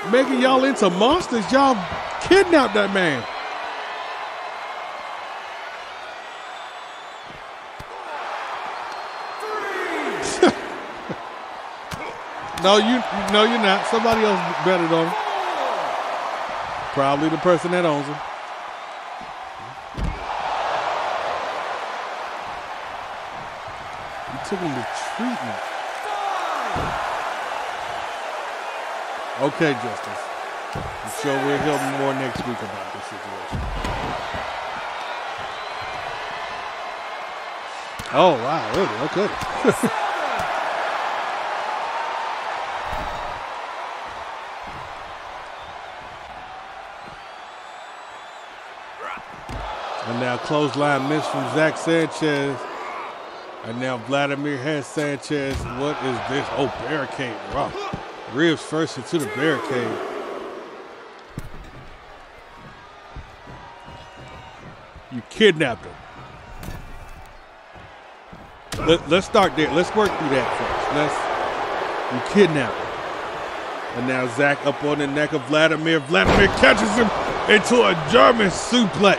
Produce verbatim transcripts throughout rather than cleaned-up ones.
making y'all into monsters. Y'all kidnapped that man. No, you no, you're not. Somebody else betted on him. Probably the person that owns him. You took him to treatment. Okay, Justice. I'm sure we'll hear more next week about this situation. Oh, wow. Really? Okay. And now clothesline miss from Zack Sanchez. And now Vladimir has Sanchez. What is this? Oh, barricade. Wow. Ribs first into the barricade. You kidnapped him. Let, let's start there. Let's work through that first. Let's. You kidnapped him. And now Zack up on the neck of Vladimir. Vladimir catches him into a German suplex.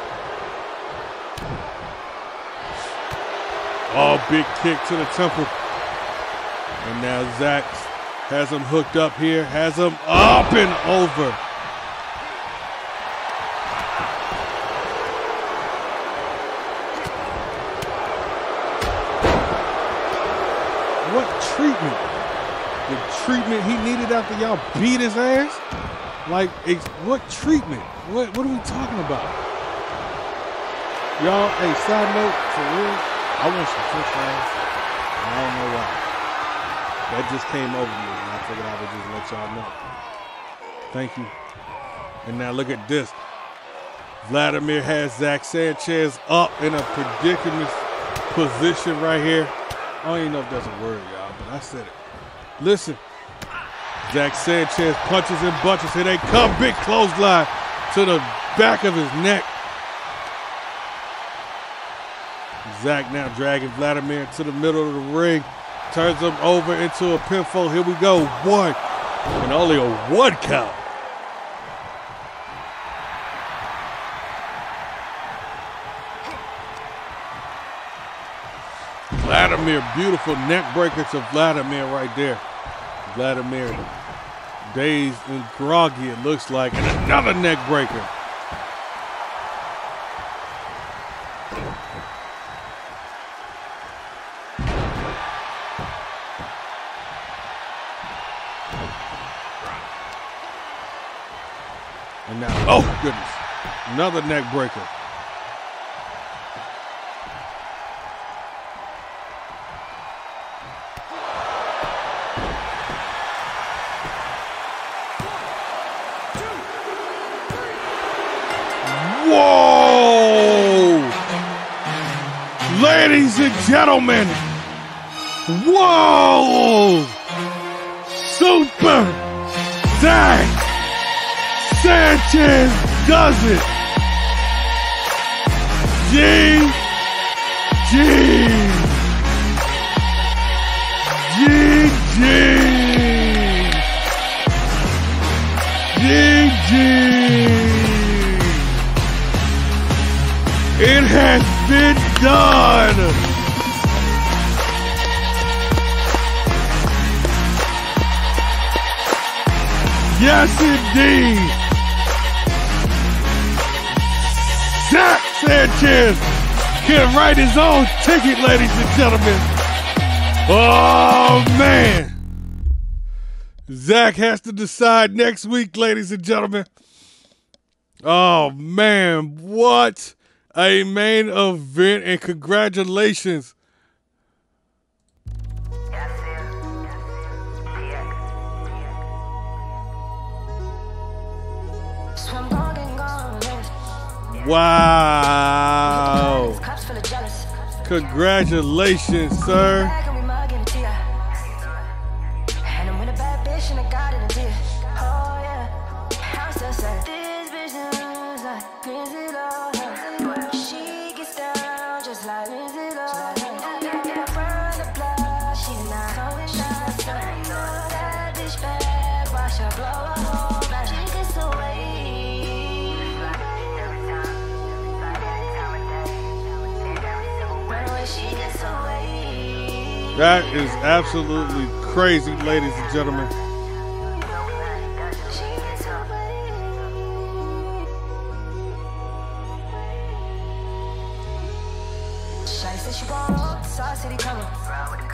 Oh, big kick to the temple. And now Zack has him hooked up here. Has him up and over. What treatment? The treatment he needed after y'all beat his ass? Like, what treatment? What, what are we talking about? Y'all, hey, side note, for real, I want some french fries. I don't know why. That just came over me, and I figured I would just let y'all know. Thank you. And now look at this. Vladimir has Zack Sanchez up in a predicament position right here. I don't even know if that's a word, y'all, but I said it. Listen. Zack Sanchez punches and bunches. Here they come. Big clothesline to the back of his neck. Zack now dragging Vladimir to the middle of the ring. Turns him over into a pinfall. Here we go. One. And only a one count. Vladimir, beautiful neck breaker to Vladimir right there. Vladimir dazed and groggy, it looks like. And another neck breaker. And now, oh goodness, another neck breaker. Whoa! Ladies and gentlemen, whoa! Super Zack Sanchez does it. G G G G G G. It has been done. Yes, indeed. Zack Sanchez can write his own ticket, ladies and gentlemen. Oh, man. Zack has to decide next week, ladies and gentlemen. Oh, man. What a main event, and congratulations. Wow. Congratulations, sir. Blow up. That is absolutely crazy, ladies and gentlemen.